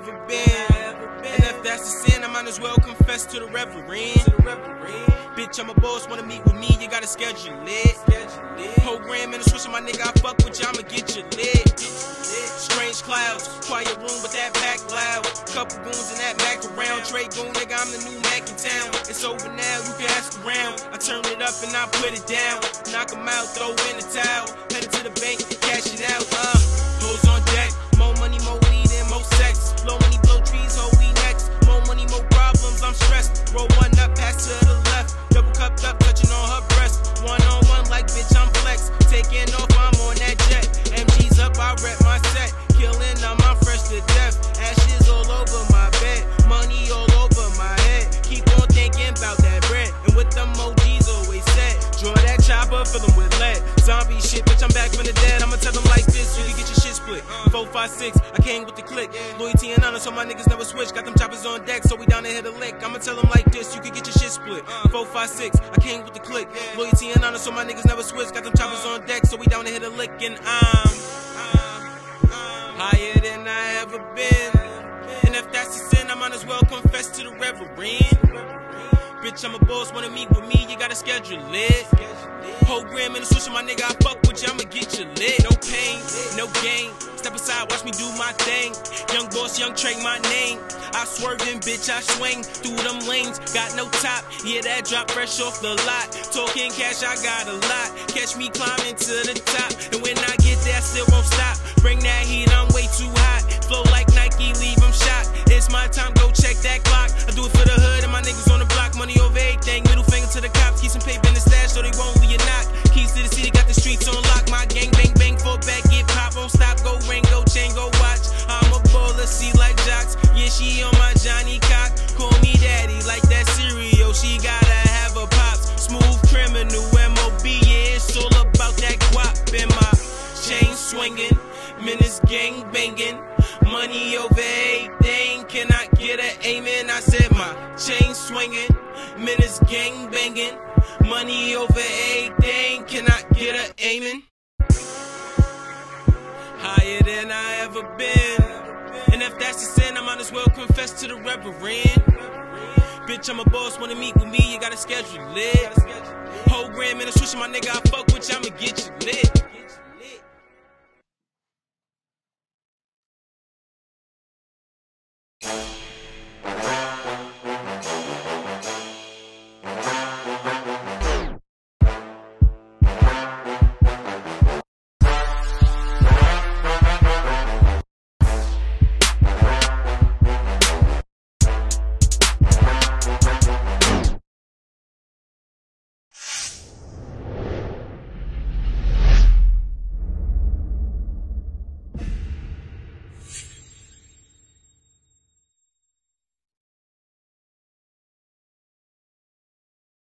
ever been. And if that's a sin, I might as well confess to the reverend. Bitch, I'm a boss, wanna meet with me, you gotta schedule it. Program in the switch, my nigga, I fuck with you, I'ma get you lit. Strange clouds, quiet room, but that back loud. Couple goons in that back around. Trey Goon, nigga, I'm the new Mac in town. It's over now, you can ask around. I turn it up and I put it down. Knock 'em out, throw in the towel. Headed to the bank, cash it out. Hoes on deck, more money, more weed, and more sex. Blow money, blow trees, hold we next. More money, more problems, I'm stressed. Roll one up, pass to the left. Double cupped up, touching on her breast. One on one, like bitch, I'm flex. Taking off, I'm on that jet. MG's up, I rep my set. Killing them, I'm fresh to death. Ashes all over my bed. Money all over my head. Keep on thinking about that bread. And with them OGs always said, draw that chopper, fill them with lead. Zombie shit, bitch, I'm back from the dead. I'ma tell them like this, you can get your shit split. 4, 5, 6, I came with the click. Loyalty and honor, so my niggas never switch. Got them choppers on deck, so we down to hit a lick. I'ma tell them like this, you can get your shit split. 4, 5, 6, I came with the click. Loyalty and honor, so my niggas never switch. Got them choppers on deck, so we down to hit a lick. And I'm higher than I ever been. And if that's a sin, I might as well confess to the reverend. Bitch, I'm a boss, wanna meet with me, you gotta schedule it. Program in the switch, my nigga, I fuck with you, I'ma get you lit. No pain, no gain. Step aside, watch me do my thing. Young boss, young Trey, my name. I swerving, bitch, I swing through them lanes. Got no top, yeah, that drop fresh off the lot. Talking cash, I got a lot. Catch me climbing to the top. And when I get there, I still won't stop. Bring that heat, I'm way too hot. Flow like Nike, leave them shot. It's my time, go check that clock. I do it for the hood and my niggas on the block. Money over everything, middle finger to the cops. Keep some paper in the stash so they won't leave you knock. Keys to the city, got the streets on lock. My gang, bang, bang, fall back, get pop, won't stop, go ring, go chain, go watch. I'm a baller, see like jocks. Yeah, she on my Johnny cock. Call me daddy like that cereal. She gotta have a pops. Smooth criminal, MOB, yeah, it's all about that guap. In my chain swinging, menace gang banging. Money over everything, can I get an amen? I said my chain swinging, menace gang banging. Money over everything, can I get an amen? Higher than I ever been. And if that's a sin, I might as well confess to the reverend. Bitch, I'm a boss, wanna meet with me, you gotta schedule it. Program in the switch, my nigga, I fuck with you, I'ma get you lit.